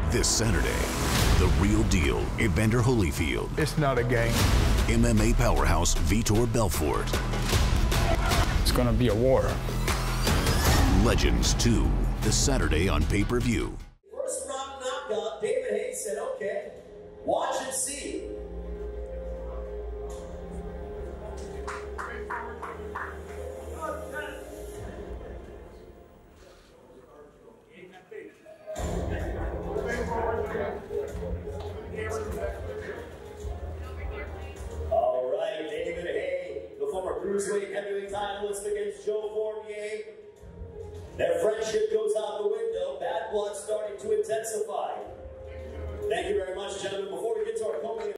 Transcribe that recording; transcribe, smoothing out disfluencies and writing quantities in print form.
This Saturday, the real deal, Evander Holyfield. It's not a game. MMA powerhouse Vitor Belfort. It's gonna be a war. Legends 2, this Saturday on pay-per-view. First round knockout, David Haye said, okay, watch and see. All right, David Haye, the former cruiserweight heavyweight titleist against Fournier. Their friendship goes out the window. Bad blood starting to intensify. Thank you very much, gentlemen. Before we get to our co-main